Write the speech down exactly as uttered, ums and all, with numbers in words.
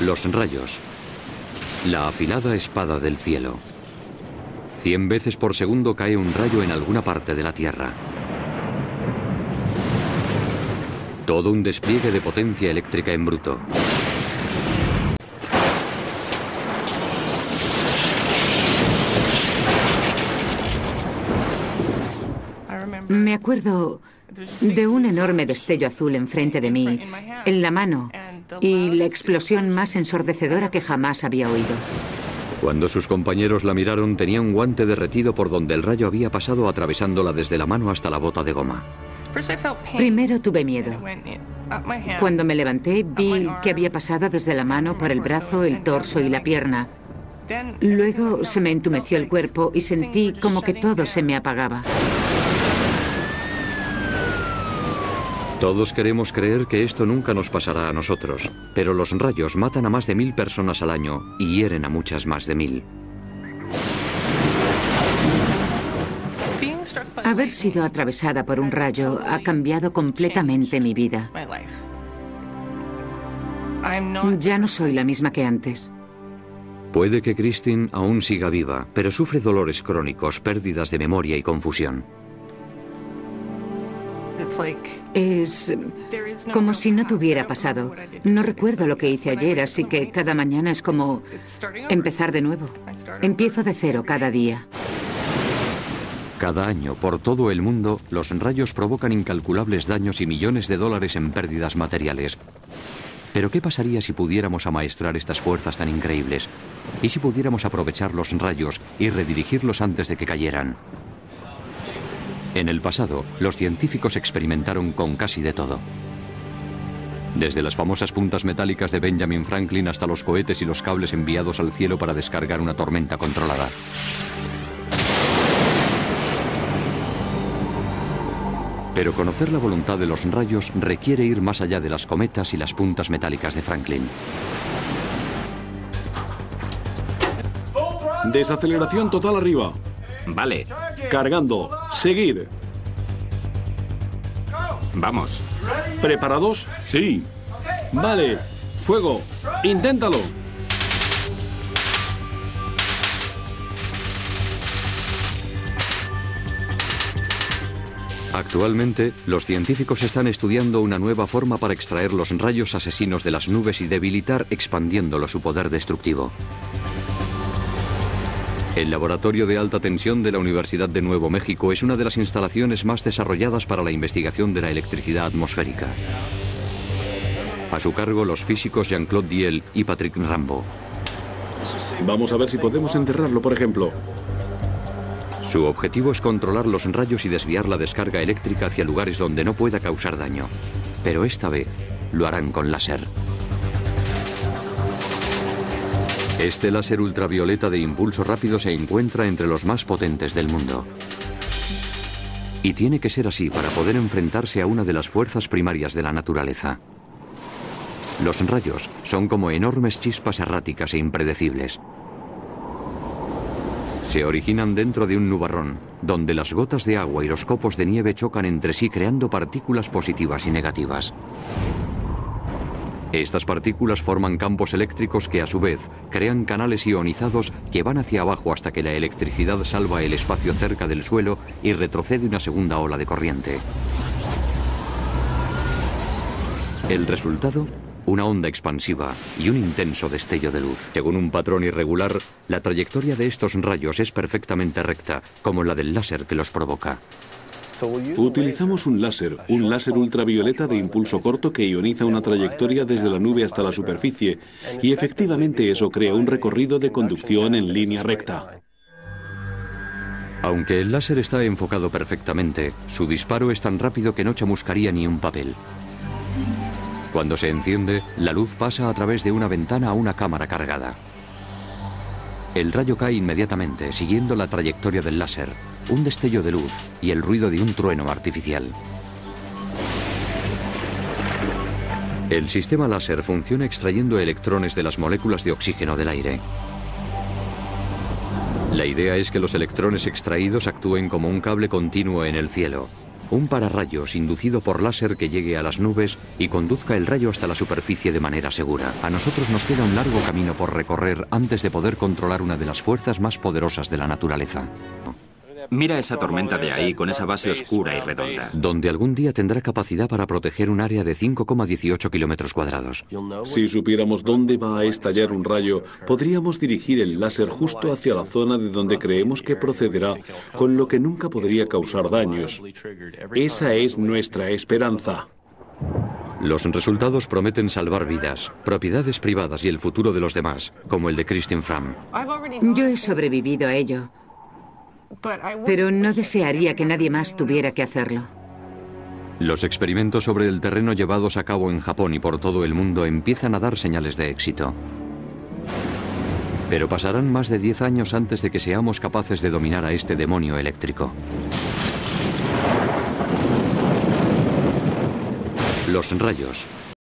Los rayos. La afilada espada del cielo. Cien veces por segundo cae un rayo en alguna parte de la Tierra. Todo un despliegue de potencia eléctrica en bruto. Me acuerdo de un enorme destello azul enfrente de mí, en la mano, y la explosión más ensordecedora que jamás había oído. Cuando sus compañeros la miraron, tenía un guante derretido por donde el rayo había pasado, atravesándola desde la mano hasta la bota de goma. Primero tuve miedo. Cuando me levanté, vi que había pasado desde la mano por el brazo, el torso y la pierna. Luego se me entumeció el cuerpo y sentí como que todo se me apagaba. Todos queremos creer que esto nunca nos pasará a nosotros, pero los rayos matan a más de mil personas al año y hieren a muchas más de mil. Haber sido atravesada por un rayo ha cambiado completamente mi vida. Ya no soy la misma que antes. Puede que Christine aún siga viva, pero sufre dolores crónicos, pérdidas de memoria y confusión. Es como si no tuviera pasado. No recuerdo lo que hice ayer, así que cada mañana es como empezar de nuevo. Empiezo de cero cada día. Cada año, por todo el mundo, los rayos provocan incalculables daños y millones de dólares en pérdidas materiales. Pero ¿qué pasaría si pudiéramos amaestrar estas fuerzas tan increíbles? ¿Y si pudiéramos aprovechar los rayos y redirigirlos antes de que cayeran? En el pasado, los científicos experimentaron con casi de todo. Desde las famosas puntas metálicas de Benjamin Franklin hasta los cohetes y los cables enviados al cielo para descargar una tormenta controlada. Pero conocer la voluntad de los rayos requiere ir más allá de las cometas y las puntas metálicas de Franklin. Desaceleración total arriba. Vale. Cargando. Seguid. Vamos. ¿Preparados? Sí. Vale. Fuego. Inténtalo. Actualmente, los científicos están estudiando una nueva forma para extraer los rayos asesinos de las nubes y debilitar expandiéndolo su poder destructivo. El Laboratorio de Alta Tensión de la Universidad de Nuevo México es una de las instalaciones más desarrolladas para la investigación de la electricidad atmosférica. A su cargo, los físicos Jean-Claude Diel y Patrick Rambo. Vamos a ver si podemos enterrarlo, por ejemplo. Su objetivo es controlar los rayos y desviar la descarga eléctrica hacia lugares donde no pueda causar daño. Pero esta vez lo harán con láser. Este láser ultravioleta de impulso rápido se encuentra entre los más potentes del mundo. Y tiene que ser así para poder enfrentarse a una de las fuerzas primarias de la naturaleza. Los rayos son como enormes chispas erráticas e impredecibles. Se originan dentro de un nubarrón, donde las gotas de agua y los copos de nieve chocan entre sí creando partículas positivas y negativas. Estas partículas forman campos eléctricos que a su vez crean canales ionizados que van hacia abajo hasta que la electricidad salva el espacio cerca del suelo y retrocede una segunda ola de corriente. El resultado, una onda expansiva y un intenso destello de luz. Según un patrón irregular, la trayectoria de estos rayos es perfectamente recta, como la del láser que los provoca. Utilizamos un láser, un láser ultravioleta de impulso corto que ioniza una trayectoria desde la nube hasta la superficie, y efectivamente eso crea un recorrido de conducción en línea recta. Aunque el láser está enfocado perfectamente, su disparo es tan rápido que no chamuscaría ni un papel. Cuando se enciende, la luz pasa a través de una ventana a una cámara cargada. El rayo cae inmediatamente, siguiendo la trayectoria del láser, un destello de luz y el ruido de un trueno artificial. El sistema láser funciona extrayendo electrones de las moléculas de oxígeno del aire. La idea es que los electrones extraídos actúen como un cable continuo en el cielo, Un pararrayos inducido por láser que llegue a las nubes y conduzca el rayo hasta la superficie de manera segura. A nosotros nos queda un largo camino por recorrer antes de poder controlar una de las fuerzas más poderosas de la naturaleza. Mira esa tormenta de ahí con esa base oscura y redonda. Donde algún día tendrá capacidad para proteger un área de cinco coma dieciocho kilómetros cuadrados. Si supiéramos dónde va a estallar un rayo, podríamos dirigir el láser justo hacia la zona de donde creemos que procederá, con lo que nunca podría causar daños. Esa es nuestra esperanza. Los resultados prometen salvar vidas, propiedades privadas y el futuro de los demás, como el de Kristin Fram. Yo he sobrevivido a ello. Pero no desearía que nadie más tuviera que hacerlo. Los experimentos sobre el terreno llevados a cabo en Japón y por todo el mundo empiezan a dar señales de éxito. Pero pasarán más de diez años antes de que seamos capaces de dominar a este demonio eléctrico. Los rayos,